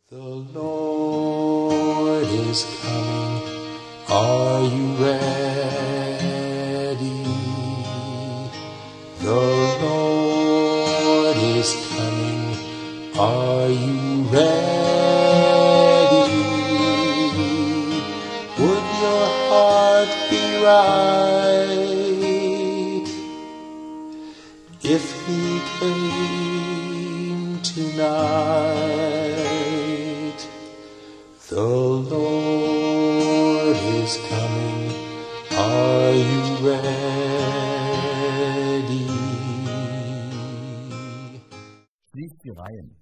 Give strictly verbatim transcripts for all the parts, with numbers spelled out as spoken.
The Lord is coming, are you ready? The Lord is coming, are you ready? Would your heart be right if he came tonight? The Lord is coming, are you ready? Schließt die Reihen.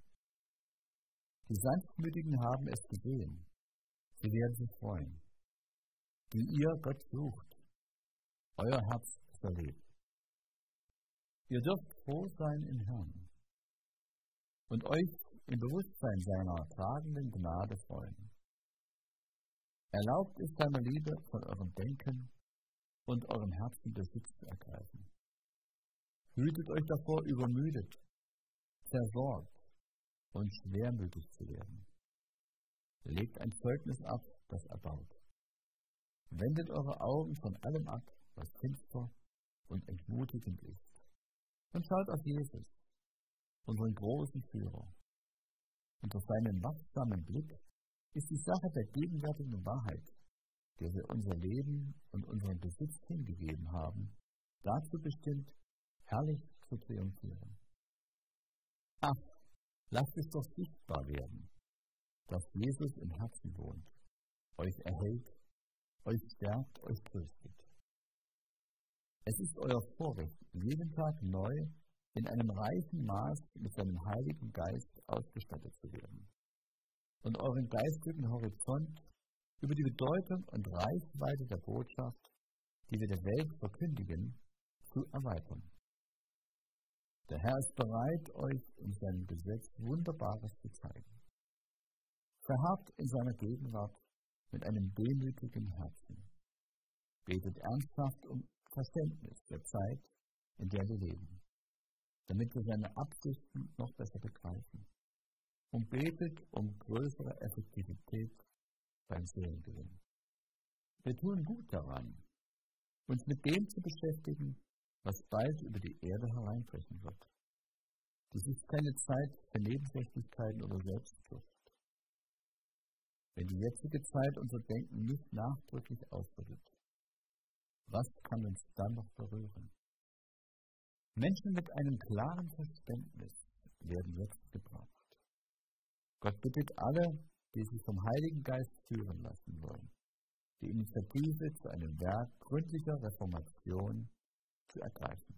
Die Sanftmütigen haben es gesehen. Sie werden sich freuen. Die ihr Gott sucht, euer Herz verlebt. Ihr dürft froh sein im Herrn und euch im Bewusstsein seiner tragenden Gnade freuen. Erlaubt es seiner Liebe von eurem Denken und eurem Herzen Besitz zu ergreifen. Hütet euch davor, übermüdet, zersorgt und schwermütig zu werden. Legt ein Zeugnis ab, das erbaut. Wendet eure Augen von allem ab, was finster und entmutigend ist. Und schaut auf Jesus, unseren großen Führer. Unter seinem wachsamen Blick ist die Sache der gegenwärtigen Wahrheit, der wir unser Leben und unseren Besitz hingegeben haben, dazu bestimmt, herrlich zu triumphieren. Ach, lasst es doch sichtbar werden, dass Jesus im Herzen wohnt, euch erhält, euch stärkt, euch tröstet. Es ist euer Vorrecht, jeden Tag neu in einem reichen Maß mit seinem Heiligen Geist ausgestattet zu werden und euren geistigen Horizont über die Bedeutung und Reichweite der Botschaft, die wir der Welt verkündigen, zu erweitern. Der Herr ist bereit, euch in seinem Gesetz Wunderbares zu zeigen. Verharrt in seiner Gegenwart mit einem demütigen Herzen. Betet ernsthaft um Verständnis der Zeit, in der wir leben, damit wir seine Absichten noch besser begreifen. Und betet um größere Effektivität beim Seelengewinn. Wir tun gut daran, uns mit dem zu beschäftigen, was bald über die Erde hereinbrechen wird. Dies ist keine Zeit für Nebensächlichkeiten oder Selbstsucht. Wenn die jetzige Zeit unser Denken nicht nachdrücklich ausrüttet, was kann uns dann noch berühren? Menschen mit einem klaren Verständnis werden jetzt gebraucht. Gott bittet alle, die sich vom Heiligen Geist führen lassen wollen, die Initiative zu einem Werk gründlicher Reformation zu ergreifen.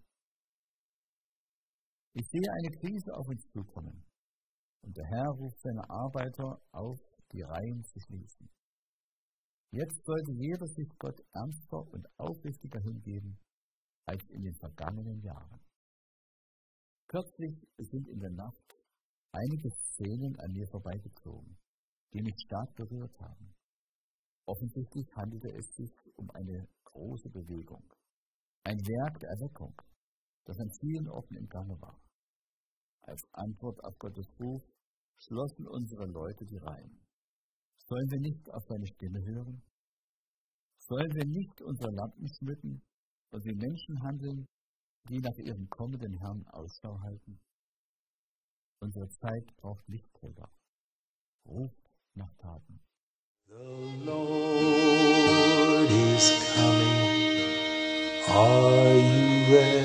Ich sehe eine Krise auf uns zukommen, und der Herr ruft seine Arbeiter auf, die Reihen zu schließen. Jetzt sollte jeder sich Gott ernster und aufrichtiger hingeben als in den vergangenen Jahren. Kürzlich sind in der Nacht einige Szenen an mir vorbeigezogen, die mich stark berührt haben. Offensichtlich handelte es sich um eine große Bewegung, ein Werk der Erweckung, das an vielen Orten im Gange war. Als Antwort auf Gottes Ruf schlossen unsere Leute die Reihen. Sollen wir nicht auf seine Stimme hören? Sollen wir nicht unsere Lampen schmücken und wie Menschen handeln, die nach ihrem kommenden Herrn Ausschau halten? Unsere Zeit braucht Lichtträger. Ruft nach Taten. The Lord is coming, are you ready?